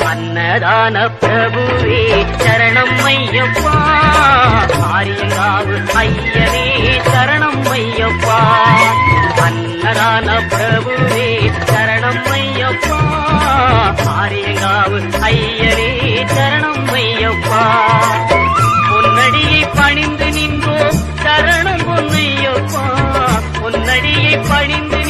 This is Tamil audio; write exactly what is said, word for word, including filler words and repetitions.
अन्नदान प्रभुवे शरणं मय्यप्पा आर्यंगावु अय्यने शरणं मय्यप्पा अन्नदान प्रभुवे शरणं मय्यप्पा आर्यंगावु अय्यने शरणं मय्यप्पा பொன்னடியை பணிந்து நின்றோம் சரணம் பொன்னையப்பா பொன்னடியை பணிந்து